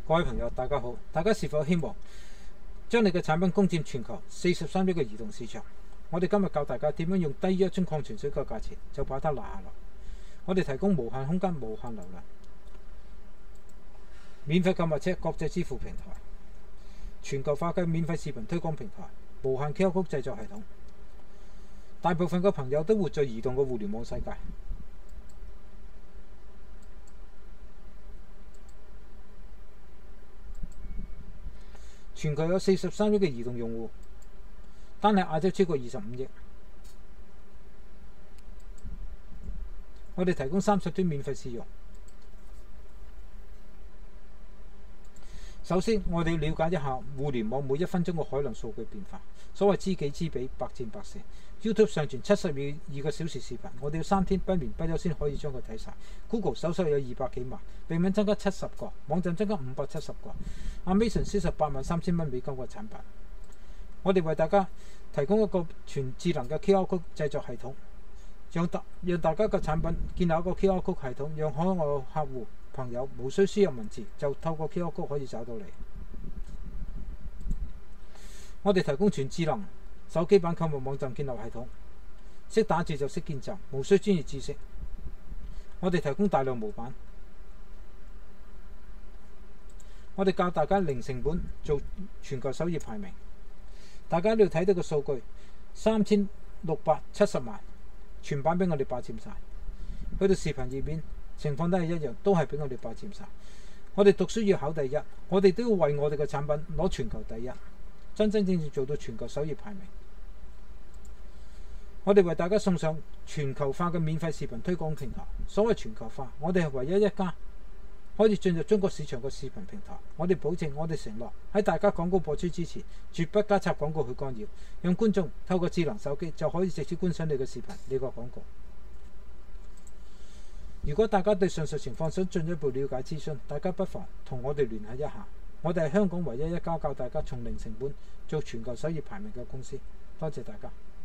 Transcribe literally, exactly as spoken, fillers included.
各位朋友，大家好！大家是否希望將你嘅產品攻佔全球四十三億嘅移動市場？我哋今日教大家點樣用低於一樽礦泉水嘅價錢就把它拿下來。我哋提供無限空間、無限流量、免費購物車、國際支付平台、全球化嘅免費視頻推廣平台、無限 Q R code 製作系統。大部分嘅朋友都活在移動嘅互聯網世界。全球有四十三億嘅移動用戶，單係亞洲超過二十五億。我哋提供三十天免費試用。首先，我哋要了解一下互聯網每一分鐘嘅海量數據變化。所謂知己知彼，百戰百勝。YouTube 上傳七十二個小時視頻，我哋要三天不眠不休先可以將佢睇晒。Google 搜索有二百幾萬，備名增加七十個，網站增加五百七十個。Amazon 銷售八萬三千蚊美金嘅產品。我哋為大家提供一個全智能嘅 Q R code 製作系統，讓大讓大家嘅產品建立一個 Q R code 系統，讓海外客戶朋友無需輸入文字，就透過 Q R code 可以找到你。我哋提供全智能手機版購物網站建立系統，識打字就識建站，無需專業知識。我哋提供大量模板。我哋教大家零成本做全球首頁排名。大家呢度睇到個數據，三千六百七十萬，全版俾我哋霸佔晒。去到視頻頁面，情況都係一樣，都係俾我哋霸佔晒。我哋讀書要考第一，我哋都要為我哋嘅產品攞全球第一，真真正正做到全球首頁排名。我哋為大家送上全球化嘅免費視頻推廣平台。所謂全球化，我哋係唯一一家可以進入中國市場嘅視頻平台。我哋保證，我哋承諾喺大家廣告播出之前，絕不加插廣告去干擾，讓觀眾透過智能手機就可以直接觀賞你嘅視頻、你個廣告。如果大家對上述情況想進一步了解諮詢，大家不妨同我哋聯繫一下。我哋係香港唯一一家教大家從零成本做全球首頁排名嘅公司。多謝大家。